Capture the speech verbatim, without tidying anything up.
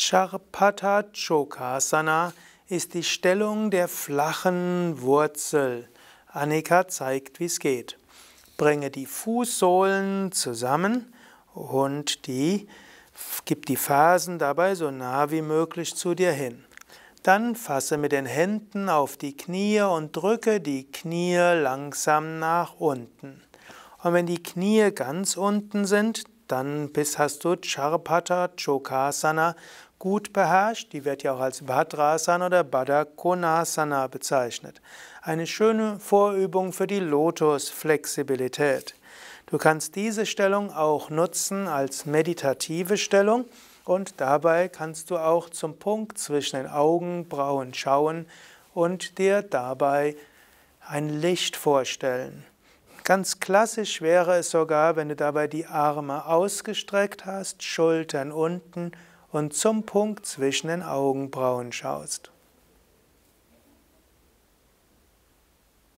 Charpata-Chokasana ist die Stellung der flachen Wurzel. Annika zeigt, wie es geht. Bringe die Fußsohlen zusammen und die, gib die Fersen dabei so nah wie möglich zu dir hin. Dann fasse mit den Händen auf die Knie und drücke die Knie langsam nach unten. Und wenn die Knie ganz unten sind, dann bist, hast du Charpata-Chokasana gut beherrscht. Die wird ja auch als Bhadrasana oder Baddha Konasana bezeichnet. Eine schöne Vorübung für die Lotusflexibilität. Du kannst diese Stellung auch nutzen als meditative Stellung und dabei kannst du auch zum Punkt zwischen den Augenbrauen schauen und dir dabei ein Licht vorstellen. Ganz klassisch wäre es sogar, wenn du dabei die Arme ausgestreckt hast, Schultern unten und zum Punkt zwischen den Augenbrauen schaust.